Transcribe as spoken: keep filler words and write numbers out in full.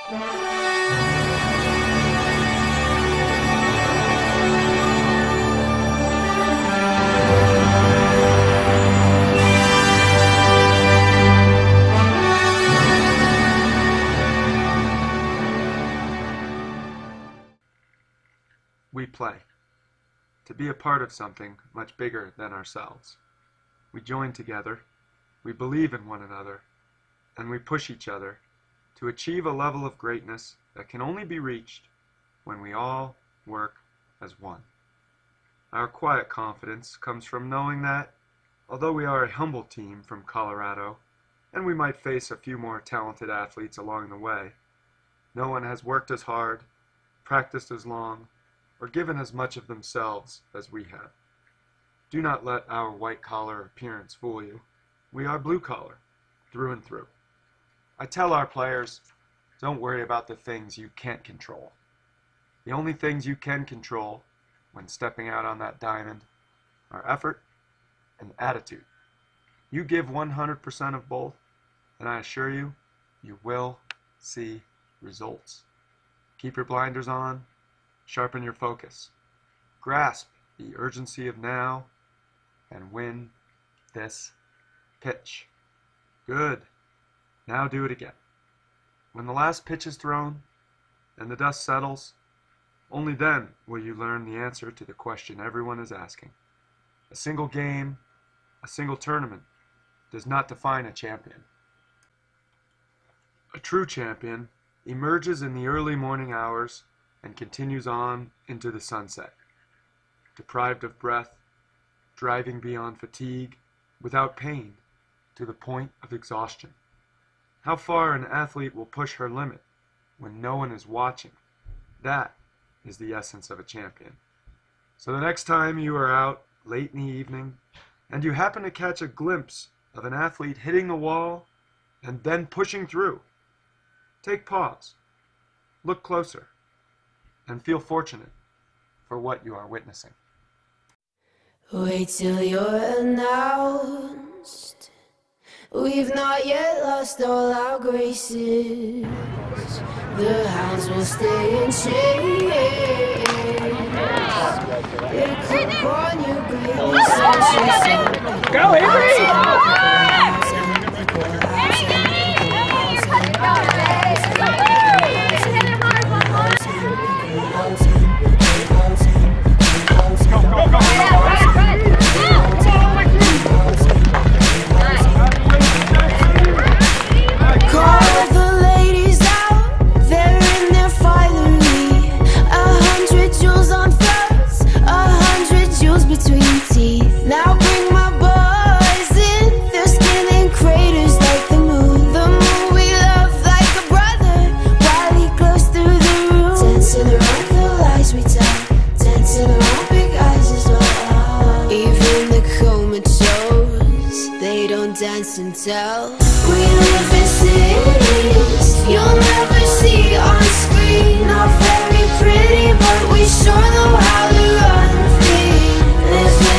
We play to be a part of something much bigger than ourselves. We join together, we believe in one another, and we push each other to achieve a level of greatness that can only be reached when we all work as one. Our quiet confidence comes from knowing that, although we are a humble team from Colorado, and we might face a few more talented athletes along the way, no one has worked as hard, practiced as long, or given as much of themselves as we have. Do not let our white-collar appearance fool you. We are blue-collar, through and through. I tell our players, don't worry about the things you can't control. The only things you can control when stepping out on that diamond are effort and attitude. You give one hundred percent of both, and I assure you, you will see results. Keep your blinders on, sharpen your focus, grasp the urgency of now, and win this pitch. Good. Now do it again. When the last pitch is thrown and the dust settles, only then will you learn the answer to the question everyone is asking. A single game, a single tournament does not define a champion. A true champion emerges in the early morning hours and continues on into the sunset, deprived of breath, driving beyond fatigue, without pain, to the point of exhaustion. How far an athlete will push her limit when no one is watching, that is the essence of a champion. So the next time you are out late in the evening and you happen to catch a glimpse of an athlete hitting the wall and then pushing through, take pause, look closer, and feel fortunate for what you are witnessing. Wait till you're announced. We've not yet lost all our graces. The hounds will stay in chains. They clip on you greatly. Go, Avery! Dance and tell. We live in cities you'll never see on screen. Not very pretty, but we sure know how to run free. Live